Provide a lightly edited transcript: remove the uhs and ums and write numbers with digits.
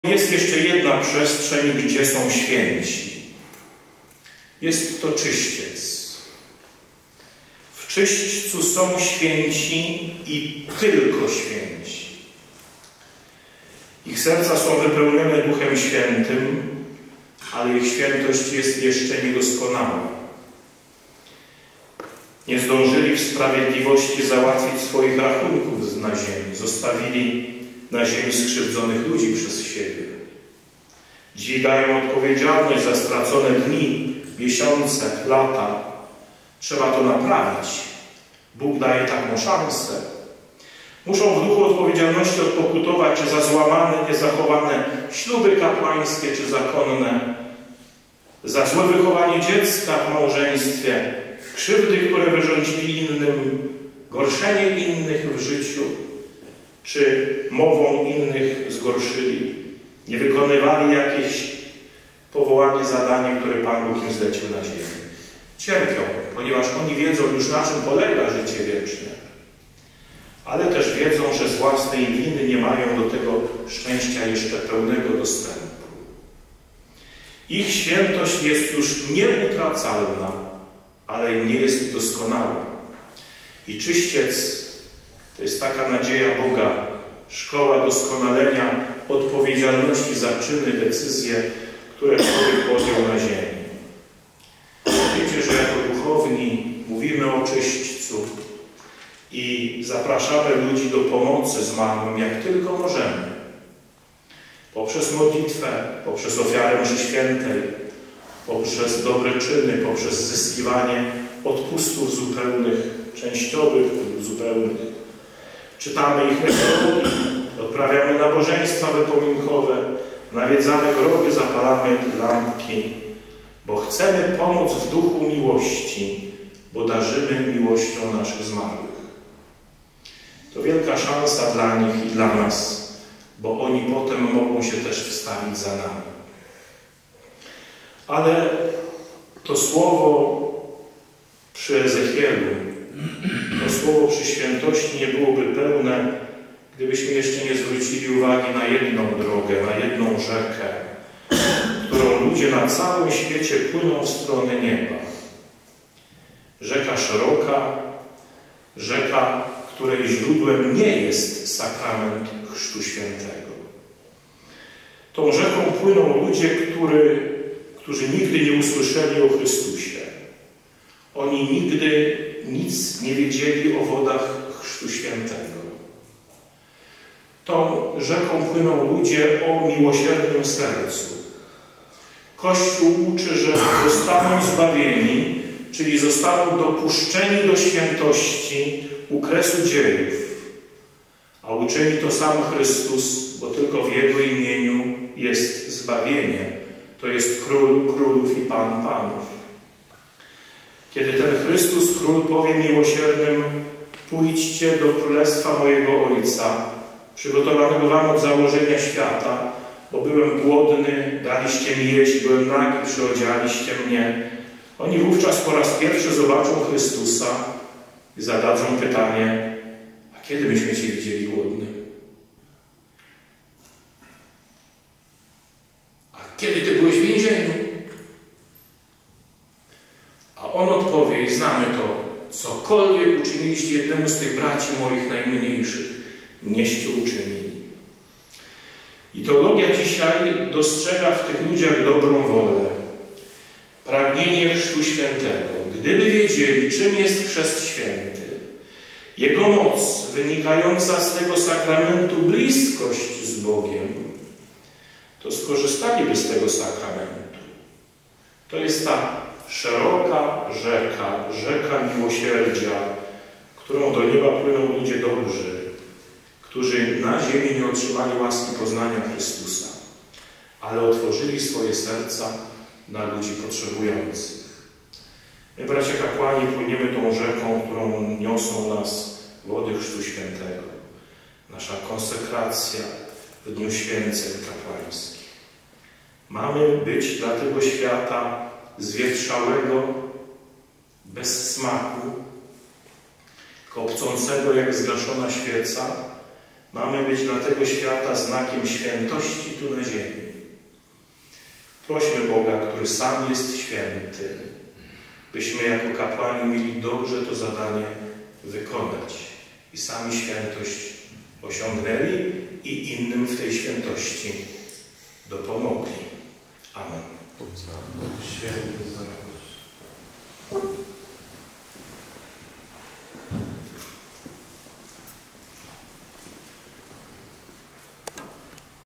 Jest jeszcze jedna przestrzeń, gdzie są święci. Jest to czyściec. W czyśćcu są święci i tylko święci. Ich serca są wypełnione Duchem Świętym, ale ich świętość jest jeszcze niedoskonała. Nie zdążyli w sprawiedliwości załatwić swoich rachunków na ziemi. Zostawili na ziemi skrzywdzonych ludzi przez siebie. Dźwigają odpowiedzialność za stracone dni, miesiące, lata. Trzeba to naprawić. Bóg daje taką szansę. Muszą w duchu odpowiedzialności odpokutować czy za złamane, niezachowane śluby kapłańskie czy zakonne, za złe wychowanie dziecka w małżeństwie, krzywdy, które wyrządzili innym, gorszenie innych w życiu, czy mową innych zgorszyli, nie wykonywali jakieś powołanie, zadanie, które Pan Bóg im zlecił na ziemi. Cierpią, ponieważ oni wiedzą już, na czym polega życie wieczne. Ale też wiedzą, że z własnej winy nie mają do tego szczęścia jeszcze pełnego dostępu. Ich świętość jest już nieutracalna, ale nie jest doskonała. I czyściec to jest taka nadzieja Boga, szkoła doskonalenia, odpowiedzialności za czyny, decyzje, które człowiek podjął na ziemi. Wiecie, że jako duchowni mówimy o czyśćcu i zapraszamy ludzi do pomocy zmarłym, jak tylko możemy. Poprzez modlitwę, poprzez ofiarę mszy świętej, poprzez dobre czyny, poprzez zyskiwanie odpustów zupełnych, częściowych lub zupełnych. Czytamy ich nekrologii, odprawiamy nabożeństwa wypominkowe, nawiedzamy groby, zapalamy lampki, bo chcemy pomóc w duchu miłości, bo darzymy miłością naszych zmarłych. To wielka szansa dla nich i dla nas, bo oni potem mogą się też wstawić za nami. Ale to słowo przy Ezechielu, to słowo przy świętości nie byłoby pełne, gdybyśmy jeszcze nie zwrócili uwagi na jedną drogę, na jedną rzekę, którą ludzie na całym świecie płyną w stronę nieba. Rzeka szeroka, rzeka, której źródłem nie jest sakrament Chrztu Świętego. Tą rzeką płyną ludzie, którzy nigdy nie usłyszeli o Chrystusie. Oni nigdy nic nie wiedzieli o wodach Chrztu Świętego. Tą rzeką płyną ludzie o miłosiernym sercu. Kościół uczy, że zostaną zbawieni, czyli zostaną dopuszczeni do świętości u kresu dziejów. A uczyni to sam Chrystus, bo tylko w Jego imieniu jest zbawienie. To jest Król królów i Pan panów. Kiedy ten Chrystus, Król, powie miłosiernym: pójdźcie do Królestwa mojego Ojca, przygotowanego wam od założenia świata, bo byłem głodny, daliście mi jeść, byłem nagi, przyodzialiście mnie. Oni wówczas po raz pierwszy zobaczą Chrystusa i zadadzą pytanie: a kiedy myśmy Cię widzieli głodny? A kiedy Ty byłeś w więzieniu? A On odpowie, i znamy to: cokolwiek uczyniliście jednemu z tych braci moich najmniejszych, nieście uczynili. I teologia dzisiaj dostrzega w tych ludziach dobrą wolę, pragnienie Chrztu Świętego. Gdyby wiedzieli, czym jest Chrzest Święty, jego moc wynikająca z tego sakramentu, bliskość z Bogiem, to skorzystaliby z tego sakramentu. To jest ta szeroka rzeka, rzeka miłosierdzia, którą do nieba płyną ludzie dobrzy, którzy na ziemi nie otrzymali łaski poznania Chrystusa, ale otworzyli swoje serca na ludzi potrzebujących. My, bracia kapłani, płyniemy tą rzeką, którą niosą nas wody Chrztu Świętego. Nasza konsekracja w Dniu Święceń Kapłańskich. Mamy być dla tego świata zwietrzałego, bez smaku, kopcącego jak zgaszona świeca, Mamy być dla tego świata znakiem świętości tu na ziemi. Prośmy Boga, który sam jest święty, byśmy jako kapłani mieli dobrze to zadanie wykonać i sami świętość osiągnęli i innym w tej świętości dopomogli. Amen. Święty